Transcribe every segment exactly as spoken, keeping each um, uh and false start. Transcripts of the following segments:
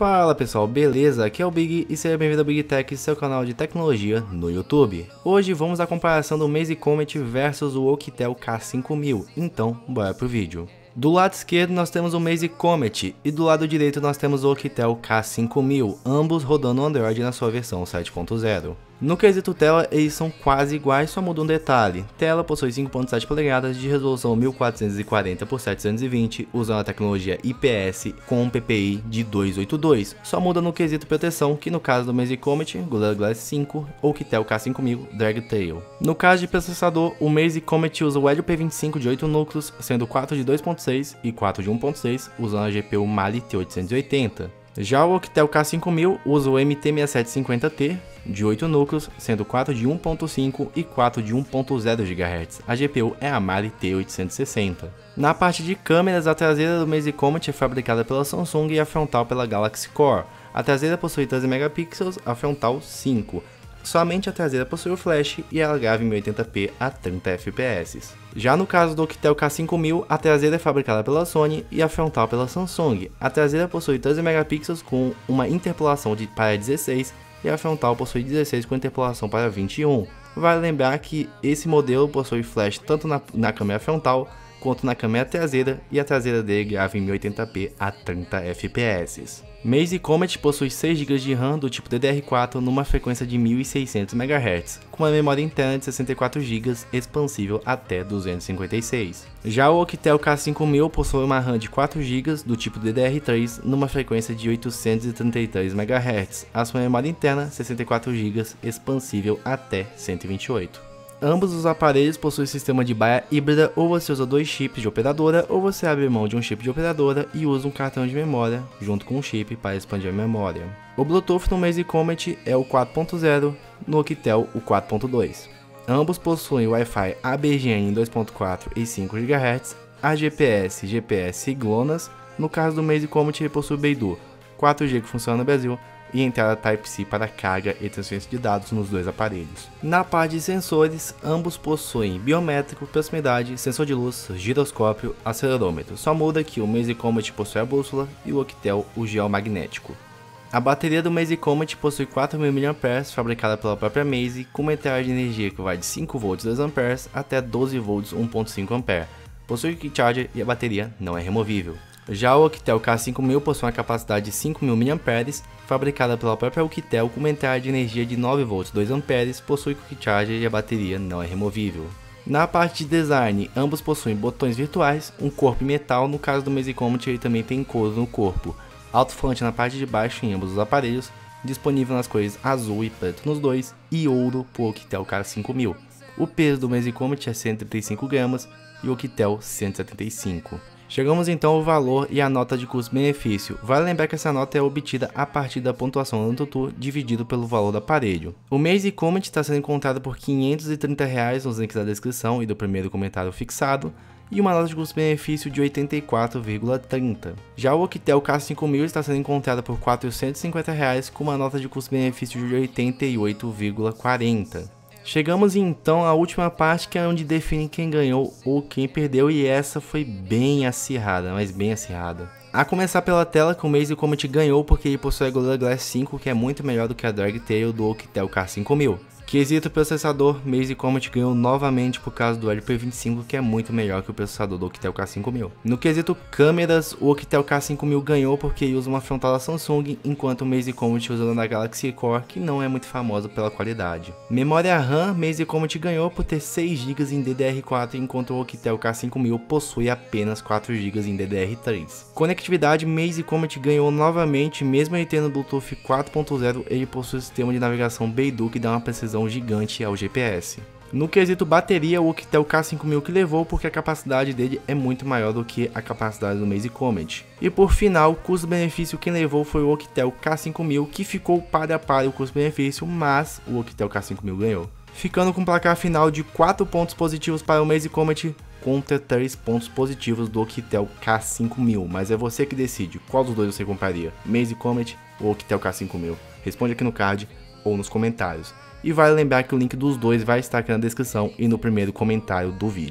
Fala pessoal, beleza? Aqui é o Big e seja bem-vindo ao Big Tech, seu canal de tecnologia no YouTube. Hoje vamos à comparação do Maze Comet versus o Oukitel K cinco mil, então bora pro vídeo. Do lado esquerdo nós temos o Maze Comet e do lado direito nós temos o Oukitel K cinco mil, ambos rodando o Android na sua versão sete ponto zero. No quesito tela, eles são quase iguais, só muda um detalhe. Tela possui cinco ponto sete polegadas de resolução mil quatrocentos e quarenta por setecentos e vinte, usando a tecnologia I P S com um P P I de duzentos e oitenta e dois. Só muda no quesito proteção, que no caso do Maze Comet, Gorilla Glass cinco, ou Oukitel K cinco mil, Dragtail. No caso de processador, o Maze Comet usa o Helio P vinte e cinco de oito núcleos, sendo quatro de dois ponto seis e quatro de um ponto seis, usando a G P U Mali T oitocentos e oitenta. Já o Oukitel K cinco mil usa o M T seis sete cinquenta T de oito núcleos, sendo quatro de um ponto cinco e quatro de um ponto zero gigahertz. A G P U é a Mali T oitocentos e sessenta. Na parte de câmeras, a traseira do Maze Comet é fabricada pela Samsung e a frontal pela Galaxy Core. A traseira possui treze megapixels, a frontal cinco. Somente a traseira possui o flash e ela grava em mil e oitenta p a trinta F P S. Já no caso do Oukitel K cinco mil, a traseira é fabricada pela Sony e a frontal pela Samsung. A traseira possui treze megapixels com uma interpolação de para dezesseis e a frontal possui dezesseis com interpolação para vinte e um. Vale lembrar que esse modelo possui flash tanto na, na câmera frontal quanto na câmera traseira e a traseira dele grava em mil e oitenta p a trinta F P S. Maze Comet possui seis gigas de RAM do tipo D D R quatro numa frequência de mil e seiscentos megahertz, com uma memória interna de sessenta e quatro gigas expansível até duzentos e cinquenta e seis. Já o Oukitel K cinco mil possui uma RAM de quatro gigas do tipo D D R três numa frequência de oitocentos e trinta e três megahertz, a sua memória interna sessenta e quatro gigas expansível até cento e vinte e oito. Ambos os aparelhos possuem sistema de baia híbrida, ou você usa dois chips de operadora, ou você abre mão de um chip de operadora e usa um cartão de memória junto com um chip para expandir a memória. O Bluetooth no Maze Comet é o quatro ponto zero, no Oukitel o quatro ponto dois. Ambos possuem Wi-Fi A B G N dois ponto quatro e cinco gigahertz, a G P S, G P S e GLONASS. No caso do Maze Comet ele possui Beidou, quatro G que funciona no Brasil, e entrada Type-C para carga e transferência de dados nos dois aparelhos. Na parte de sensores, ambos possuem biométrico, proximidade, sensor de luz, giroscópio, acelerômetro. Só muda que o Maze Comet possui a bússola e o Oukitel o geomagnético. A bateria do Maze Comet possui quatro mil miliampères, fabricada pela própria Maze, com uma entrada de energia que vai de cinco volts dois amperes até doze volts um ponto cinco amperes. Possui quick charger e a bateria não é removível. Já o Oukitel K cinco mil possui uma capacidade de cinco mil miliampères, fabricada pela própria Oukitel com uma entrada de energia de nove volts dois amperes, possui quick charger e a bateria não é removível. Na parte de design, ambos possuem botões virtuais, um corpo em metal. No caso do Maze Comet ele também tem couro no corpo, alto-falante na parte de baixo em ambos os aparelhos, disponível nas cores azul e preto nos dois, e ouro para o Oukitel K cinco mil. O peso do Maze Comet é cento e trinta e cinco gramas e o Oukitel cento e setenta e cinco. Chegamos então ao valor e a nota de custo-benefício. Vale lembrar que essa nota é obtida a partir da pontuação do AnTuTu dividido pelo valor do aparelho. O Maze Comet está sendo encontrado por quinhentos e trinta reais nos links da descrição e do primeiro comentário fixado, e uma nota de custo-benefício de oitenta e quatro vírgula trinta. Já o Oukitel K cinco mil está sendo encontrado por quatrocentos e cinquenta reais com uma nota de custo-benefício de oitenta e oito vírgula quarenta. Chegamos então à última parte, que é onde define quem ganhou ou quem perdeu, e essa foi bem acirrada, mas bem acirrada. A começar pela tela, que o Maze Comet ganhou porque ele possui a Gorilla Glass cinco, que é muito melhor do que a Dragtail do Oukitel K cinco mil. Quesito processador, Maze Comet ganhou novamente por causa do Helio P vinte e cinco, que é muito melhor que o processador do Oukitel K cinco mil. No quesito câmeras, o Oukitel K cinco mil ganhou porque ele usa uma frontal da Samsung, enquanto o Maze Comet usa da Galaxy Core, que não é muito famosa pela qualidade. Memória RAM, Maze Comet ganhou por ter seis gigas em D D R quatro, enquanto o Oukitel K cinco mil possui apenas quatro gigas em D D R três. Conectividade, Maze Comet ganhou novamente, mesmo ele tendo Bluetooth quatro ponto zero, ele possui um sistema de navegação Beidou que dá uma precisão gigante ao G P S. No quesito bateria, o Oukitel K cinco mil que levou porque a capacidade dele é muito maior do que a capacidade do Maze Comet. E por final, custo-benefício, quem levou foi o Oukitel K cinco mil, que ficou para a par o custo-benefício, mas o Oukitel K cinco mil ganhou. Ficando com um placar final de quatro pontos positivos para o Maze Comet contra três pontos positivos do Oukitel K cinco mil, mas é você que decide qual dos dois você compraria, Maze Comet ou Oukitel K cinco mil. Responde aqui no card ou nos comentários. E vale lembrar que o link dos dois vai estar aqui na descrição e no primeiro comentário do vídeo.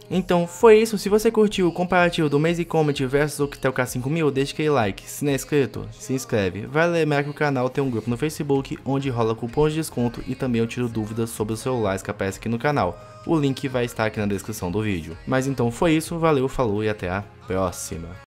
Então foi isso, se você curtiu o comparativo do Maze Comet versus Octel K cinco mil, deixa aquele like, se não é inscrito, se inscreve. Vale lembrar que o canal tem um grupo no Facebook onde rola cupons de desconto e também eu tiro dúvidas sobre os celulares que aparecem aqui no canal. O link vai estar aqui na descrição do vídeo. Mas então foi isso, valeu, falou e até a próxima.